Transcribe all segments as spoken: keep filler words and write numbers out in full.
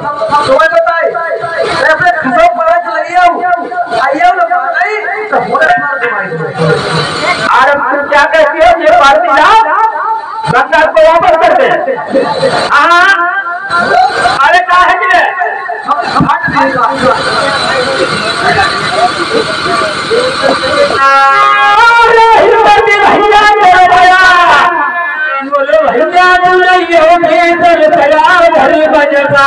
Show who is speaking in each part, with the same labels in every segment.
Speaker 1: तुम्हें बताए ऐसे खसो पड़ा चली आओ आइयो ना नहीं तो होने मार तुम्हारी अरे तुम क्या कहती हो ये पार्टी ना बंगाल को वापस कर दे हाँ अरे क्या है कि अरे हिम्मती भैया मेरा भैया बोलो भैया बोलियो मेरे भैया भरी बजता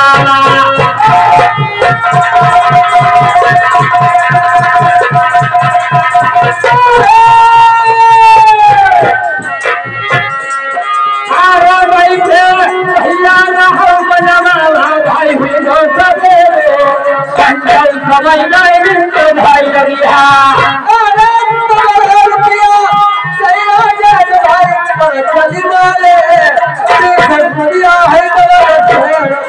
Speaker 1: भाई भाई भाई लगिया अरे रुपया सही हो जाए भाई पर चली वाले देख दुनिया है बड़ा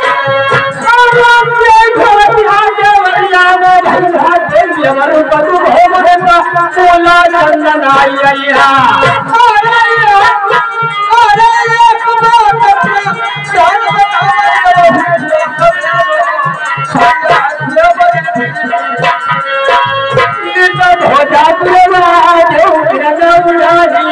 Speaker 1: ये घर बिहार वरिया में भाई भाई दे हमारे बदू हो मरे का सोला चंदन आई आईया अरे अरे एक बात जान हो जाती है जो उड़ानी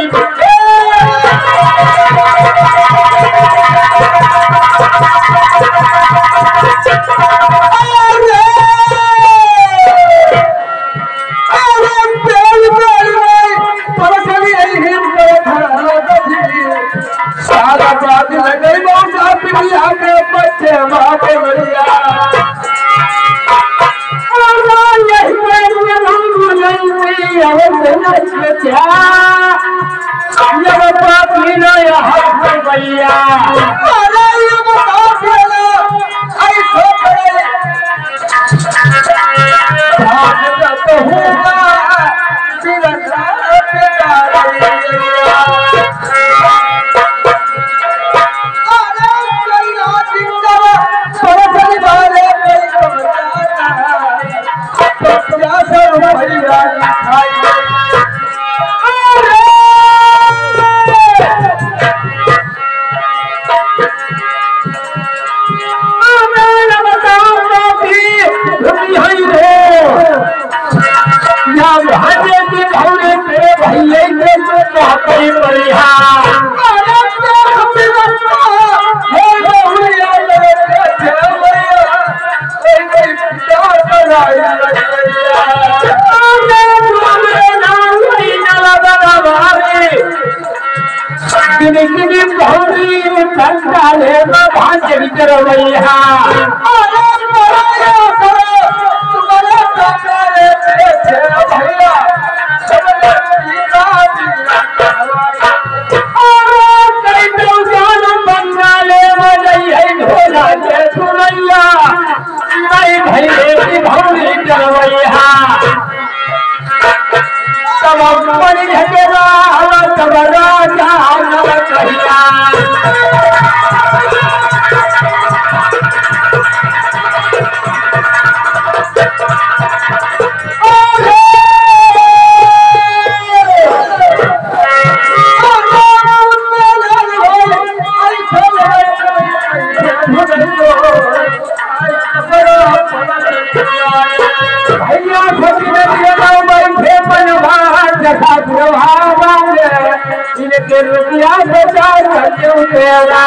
Speaker 1: सारा बात लगे मौसा पिया के बच्चे बापे बढ़िया भैया इनके रुपया बचा क्यों तेरा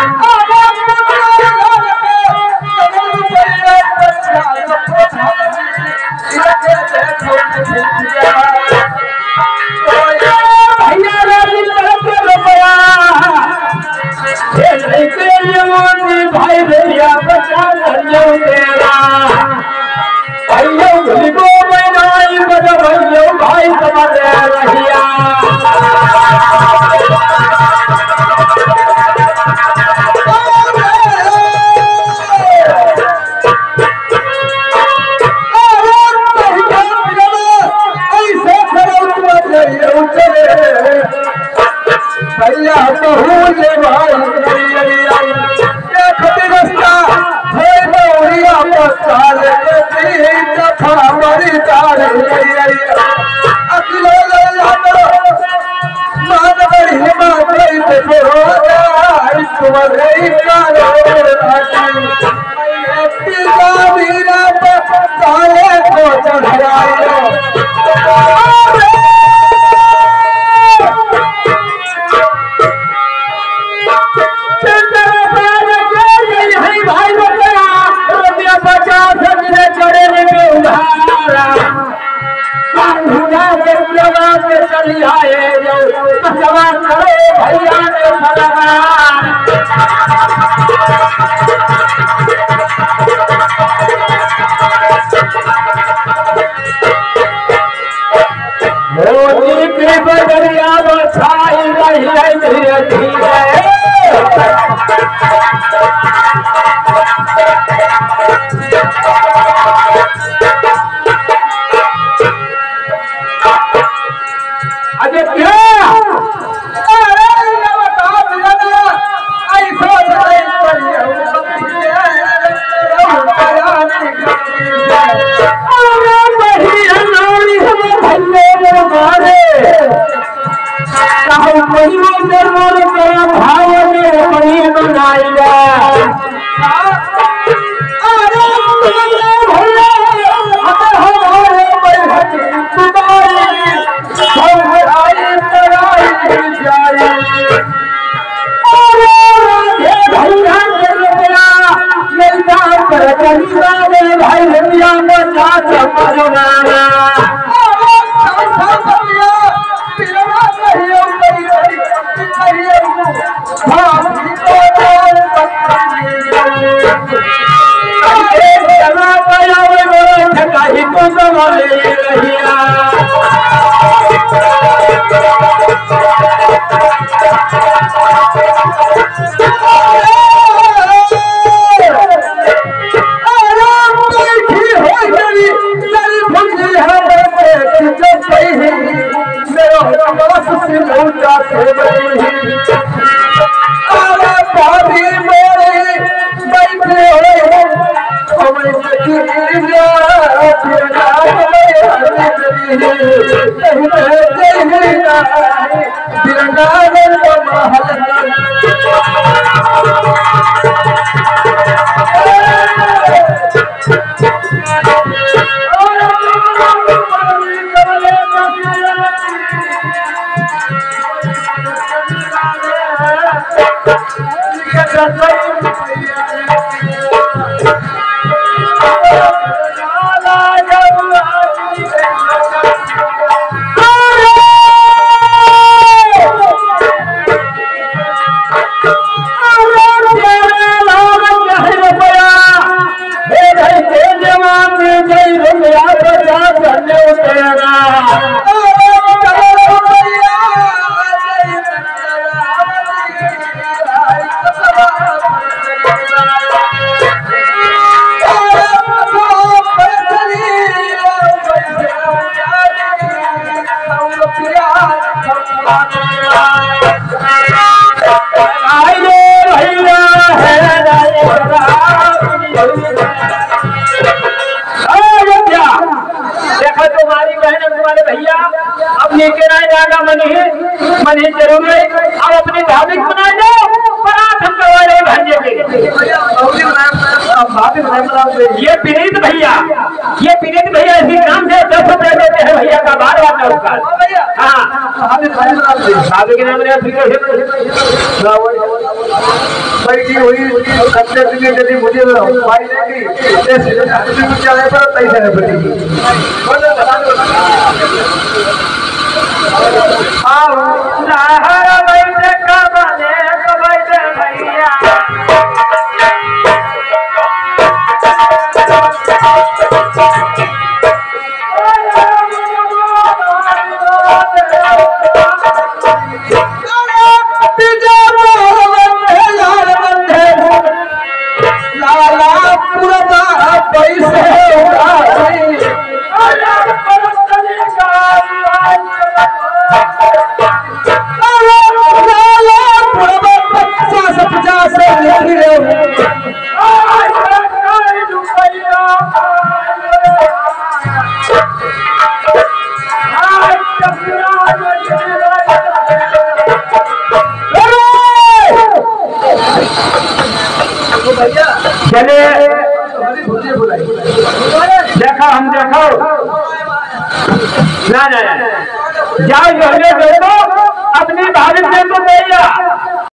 Speaker 1: भाई भैया बचा क्यों तेरा भैया भैया भाई समझ रहिया भैया बहुले भाई रस्ता हमारी तार अखिलो मान बड़ी हिम्मत नहीं जाए धीरे धीरे अरे क्या भाव में बड़ी बनाएगा भाई भैया मनी जरूर है आप अपनी धार्मिक बना दो हम करवा रहे भांजे के ये विनीत भैया ये विनीत भैया इसी काम से दस रुपए देते हैं भैया का बार बार नमस्कार हाँ भाभी के नाम बैठी हुई कच्चे दिन यदि मुझे पाई देगी चले पर पैसे नहीं बचेगी चले देखा हम देखो ना ना जाओ जो